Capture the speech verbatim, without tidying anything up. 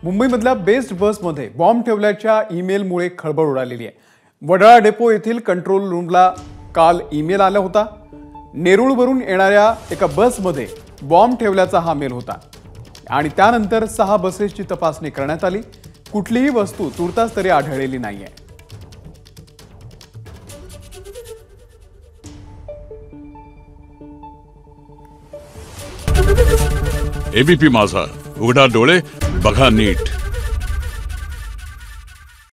मुंबईमधल्या best बसमध्ये bomb ठेवल्याच्या ईमेलमुळे खळबळ उडालेली आहे। वडाळा डेपो येथील कंट्रोल रूमला काल ईमेल आला होता। नेरूळवरून येणाऱ्या एका बसमध्ये बॉम्ब ठेवल्याचा हा मेल होता आणि त्यानंतर सहा बसेसची तपासणी करण्यात आली। कुठलीही वस्तू तुर्तास तरी आढळलेली नाहीये। एबीपी माझा, उघडा डोळे बघा नीट।